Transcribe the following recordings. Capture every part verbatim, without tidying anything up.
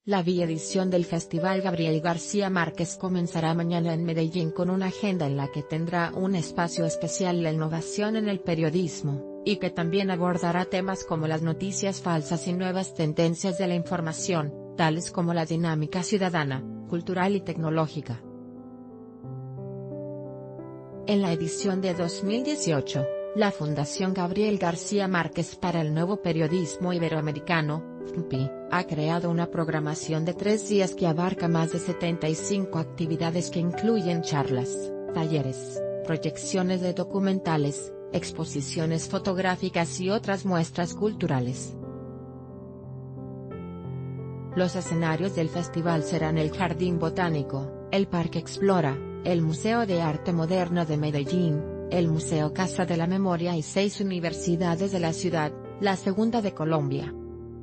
La biedición del Festival Gabriel García Márquez comenzará mañana en Medellín con una agenda en la que tendrá un espacio especial la innovación en el periodismo, y que también abordará temas como las noticias falsas y nuevas tendencias de la información, tales como la dinámica ciudadana, cultural y tecnológica. En la edición de dos mil dieciocho, la Fundación Gabriel García Márquez para el Nuevo Periodismo Iberoamericano, F N P I, ha creado una programación de tres días que abarca más de setenta y cinco actividades que incluyen charlas, talleres, proyecciones de documentales, exposiciones fotográficas y otras muestras culturales. Los escenarios del festival serán el Jardín Botánico, el Parque Explora, el Museo de Arte Moderno de Medellín, el Museo Casa de la Memoria y seis universidades de la ciudad, la segunda de Colombia.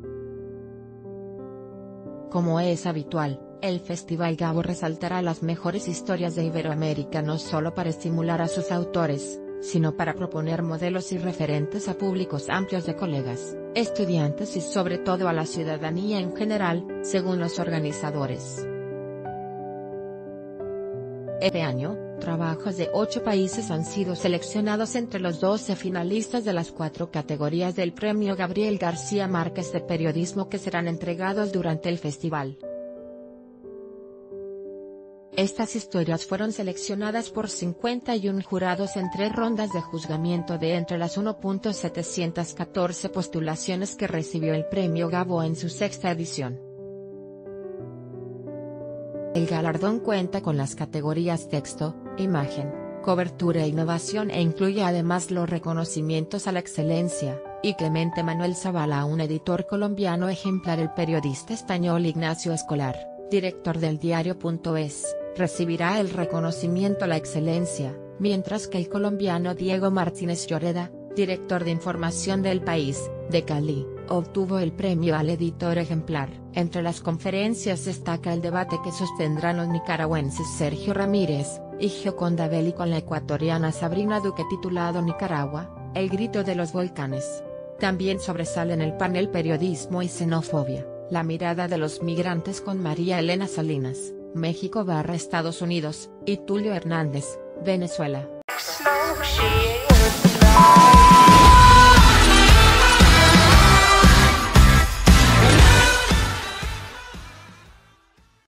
Como es habitual, el Festival Gabo resaltará las mejores historias de Iberoamérica no solo para estimular a sus autores, sino para proponer modelos y referentes a públicos amplios de colegas, estudiantes y sobre todo a la ciudadanía en general, según los organizadores. Este año, trabajos de ocho países han sido seleccionados entre los doce finalistas de las cuatro categorías del Premio Gabriel García Márquez de Periodismo que serán entregados durante el festival. Estas historias fueron seleccionadas por cincuenta y uno jurados en tres rondas de juzgamiento de entre las uno punto setecientas catorce postulaciones que recibió el Premio Gabo en su sexta edición. El galardón cuenta con las categorías texto, imagen, cobertura e innovación e incluye además los reconocimientos a la excelencia, y Clemente Manuel Zavala a un editor colombiano ejemplar. El periodista español Ignacio Escolar, director del diario.es, recibirá el reconocimiento a la excelencia, mientras que el colombiano Diego Martínez Lloreda, director de información del País, de Cali, obtuvo el premio al editor ejemplar. Entre las conferencias destaca el debate que sostendrán los nicaragüenses Sergio Ramírez y Gioconda Belli con la ecuatoriana Sabrina Duque titulado Nicaragua, el grito de los volcanes. También sobresale en el panel Periodismo y xenofobia, la mirada de los migrantes con María Elena Salinas, México barra Estados Unidos, y Tulio Hernández, Venezuela.